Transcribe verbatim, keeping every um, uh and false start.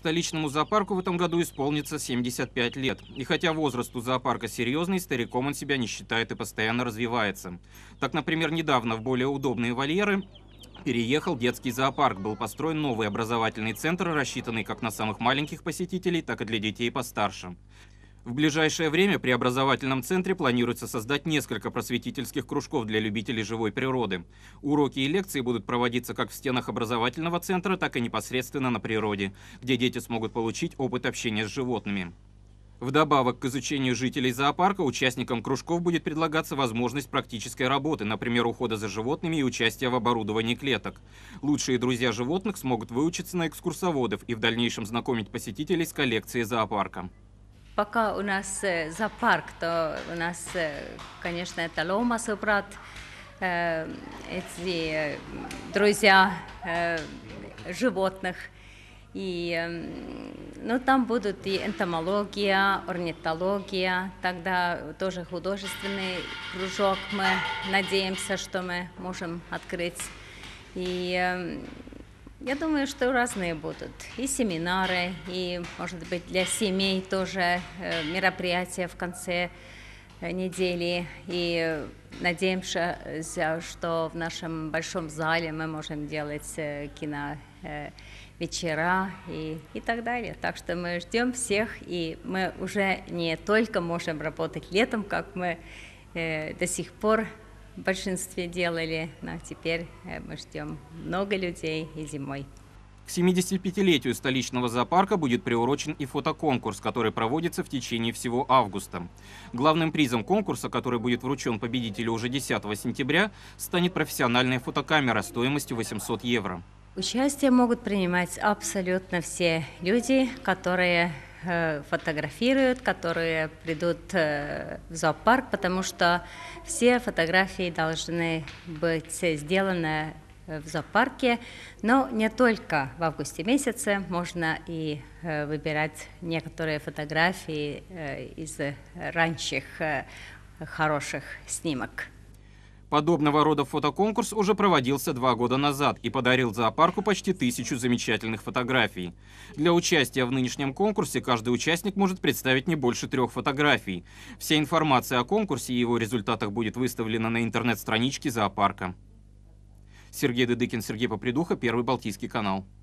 Столичному зоопарку в этом году исполнится семьдесят пять лет. И хотя возраст у зоопарка серьезный, стариком он себя не считает и постоянно развивается. Так, например, недавно в более удобные вольеры переехал детский зоопарк. Был построен новый образовательный центр, рассчитанный как на самых маленьких посетителей, так и для детей постарше. В ближайшее время при образовательном центре планируется создать несколько просветительских кружков для любителей живой природы. Уроки и лекции будут проводиться как в стенах образовательного центра, так и непосредственно на природе, где дети смогут получить опыт общения с животными. Вдобавок к изучению жителей зоопарка участникам кружков будет предлагаться возможность практической работы, например, ухода за животными и участия в оборудовании клеток. Лучшие друзья животных смогут выучиться на экскурсоводов и в дальнейшем знакомить посетителей с коллекцией зоопарка. Пока у нас э, зоопарк, то у нас, э, конечно, это лома-собрат, э, эти э, друзья э, животных. И, э, ну, там будут и энтомология, орнитология, тогда тоже художественный кружок мы надеемся, что мы можем открыть. И э, я думаю, что разные будут. И семинары, и, может быть, для семей тоже э, мероприятия в конце э, недели. И надеемся, что в нашем большом зале мы можем делать э, кино э, вечера и, и так далее. Так что мы ждем всех, и мы уже не только можем работать летом, как мы э, до сих пор в большинстве делали, но теперь мы ждем много людей и зимой. К семидесятипятилетию столичного зоопарка будет приурочен и фотоконкурс, который проводится в течение всего августа. Главным призом конкурса, который будет вручен победителю уже десятого сентября, станет профессиональная фотокамера стоимостью восемьсот евро. Участие могут принимать абсолютно все люди, которые фотографируют, которые придут в зоопарк, потому что все фотографии должны быть сделаны в зоопарке, но не только в августе месяце, можно и выбирать некоторые фотографии из ранних хороших снимок. Подобного рода фотоконкурс уже проводился два года назад и подарил зоопарку почти тысячу замечательных фотографий. Для участия в нынешнем конкурсе каждый участник может представить не больше трех фотографий. Вся информация о конкурсе и его результатах будет выставлена на интернет-страничке зоопарка. Сергей Дедыкин, Сергей Попридуха, Первый Балтийский канал.